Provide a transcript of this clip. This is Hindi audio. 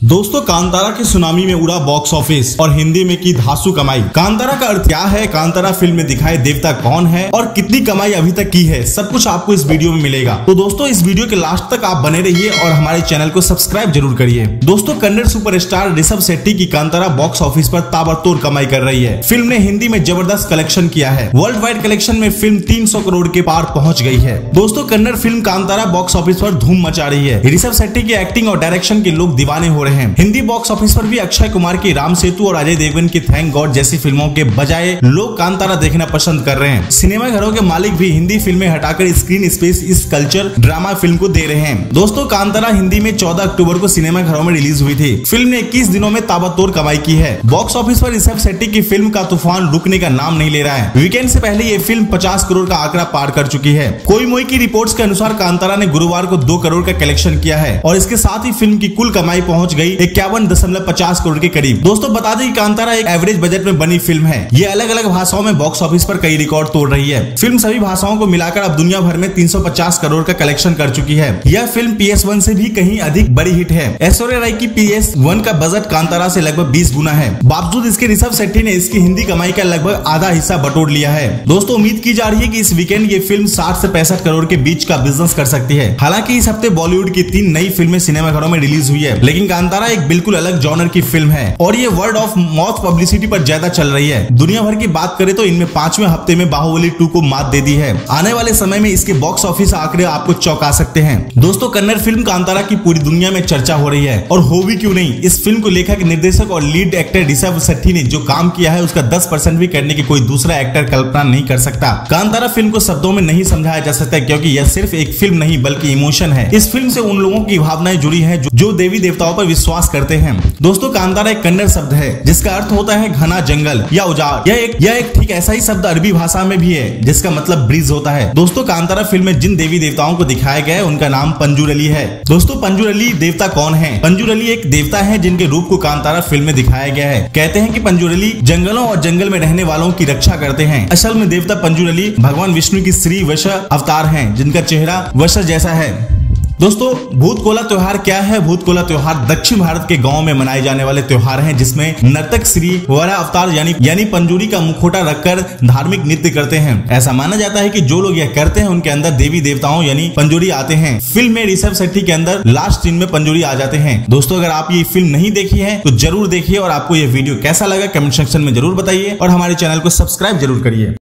दोस्तों कांतारा की सुनामी में उड़ा बॉक्स ऑफिस और हिंदी में की धांसू कमाई। कांतारा का अर्थ क्या है, कांतारा फिल्म में दिखाए देवता कौन है और कितनी कमाई अभी तक की है, सब कुछ आपको इस वीडियो में मिलेगा। तो दोस्तों इस वीडियो के लास्ट तक आप बने रहिए और हमारे चैनल को सब्सक्राइब जरूर करिए। दोस्तों कन्नड़ सुपरस्टार ऋषभ शेट्टी की कांतारा बॉक्स ऑफिस पर ताबड़तोड़ कमाई कर रही है। फिल्म ने हिंदी में जबरदस्त कलेक्शन किया है। वर्ल्ड वाइड कलेक्शन में फिल्म 300 करोड़ के पार पहुंच गई है। दोस्तों Kannada film Kantara box office पर धूम मचा रही है। ऋषभ शेट्टी की एक्टिंग और डायरेक्शन के लोग दीवाने हो रहे हैं। हिंदी बॉक्स ऑफिस पर भी अक्षय कुमार की राम सेतु और अजय देवगन की थैंक गॉड जैसी फिल्मों के बजाय लोग कांतारा देखना पसंद कर रहे हैं। सिनेमा घरों के मालिक भी हिंदी फिल्में हटाकर स्क्रीन स्पेस इस कल्चर ड्रामा फिल्म को दे रहे हैं। दोस्तों कांतारा हिंदी में 14 अक्टूबर को सिनेमा घरों में रिलीज हुई थी। फिल्म ने 21 दिनों में ताबड़तोड़ कमाई की है। बॉक्स ऑफिस पर ऋषभ शेट्टी की फिल्म का तूफान रुकने का नाम नहीं ले रहा है। वीकेंड से पहले ये फिल्म 50 करोड़ का आंकड़ा पार कर चुकी है। कोई मोई की रिपोर्ट्स के अनुसार कांतारा ने गुरुवार को 2 करोड़ का कलेक्शन किया है और इसके साथ ही फिल्म की कुल कमाई पहुंच गई 51.50 करोड़ के करीब। दोस्तों बता दें कि कांतारा एक एवरेज बजट में बनी फिल्म है। ये अलग अलग भाषाओं में बॉक्स ऑफिस पर कई रिकॉर्ड तोड़ रही है। फिल्म सभी भाषाओं को मिलाकर अब दुनिया भर में 350 करोड़ का कलेक्शन कर चुकी है। यह फिल्म PS1 से भी कहीं अधिक बड़ी हिट है। ऐश्वर्या राय की PS1 का बजट कांतारा से लगभग 20 गुना है। बावजूद इसके ऋषभ शेट्टी ने इसकी हिंदी कमाई का लगभग आधा हिस्सा बटोर लिया है। दोस्तों उम्मीद की जा रही है कि इस वीकेंड ये फिल्म 60 से 65 करोड़ के बीच का बिजनेस कर सकती है। हालांकि इस हफ्ते बॉलीवुड की 3 नई फिल्में सिनेमाघरों में रिलीज हुई है, लेकिन कांतारा एक बिल्कुल अलग जॉनर की फिल्म है और ये वर्ड ऑफ माउथ पब्लिसिटी पर ज्यादा चल रही है। दुनिया भर की बात करें तो इनमें 5वें हफ्ते में बाहुबली 2 को मात दे दी है। आने वाले समय में इसके बॉक्स ऑफिस आंकड़े आपको चौंका सकते हैं। दोस्तों कन्नड़ फिल्म कांतारा की पूरी दुनिया में चर्चा हो रही है और हो भी क्यों नहीं। इस फिल्म को लेखक, निर्देशक और लीड एक्टर ऋषभ शेट्टी ने जो काम किया है उसका 10% भी करने की कोई दूसरा एक्टर कल्पना नहीं कर सकता। कांतारा फिल्म को शब्दों में नहीं समझाया जा सकता क्योंकि यह सिर्फ एक फिल्म नहीं बल्कि इमोशन है। इस फिल्म से उन लोगों की भावनाएं जुड़ी है जो देवी देवताओं पर विश्वास करते हैं। दोस्तों कांतारा एक कन्नड़ शब्द है जिसका अर्थ होता है घना जंगल या उजाड़। यह एक ठीक ऐसा ही शब्द अरबी भाषा में भी है जिसका मतलब ब्रिज होता है। दोस्तों कांतारा फिल्म में जिन देवी देवताओं को दिखाया गया है उनका नाम पंजुरली है। दोस्तों पंजुरली देवता कौन है? पंजुरली एक देवता है जिनके रूप को कांतारा फिल्म में दिखाया गया है। कहते हैं कि पंजुरली जंगलों और जंगल में रहने वालों की रक्षा करते हैं। असल में देवता पंजुरली भगवान विष्णु की श्री वृष अवतार हैं जिनका चेहरा वृष जैसा है। दोस्तों भूतकोला त्योहार क्या है? भूतकोला त्योहार दक्षिण भारत के गांव में मनाए जाने वाले त्योहार हैं जिसमें नर्तक श्री वरा अवतार यानी पंजुरी का मुखौटा रखकर धार्मिक नृत्य करते हैं। ऐसा माना जाता है कि जो लोग यह करते हैं उनके अंदर देवी देवताओं यानी पंजुरी आते हैं। फिल्म में ऋषभ शेट्टी के अंदर लास्ट सीन में पंजुरी आ जाते हैं। दोस्तों अगर आप ये फिल्म नहीं देखी है तो जरूर देखिए और आपको यह वीडियो कैसा लगा कमेंट सेक्शन में जरूर बताइए और हमारे चैनल को सब्सक्राइब जरूर करिए।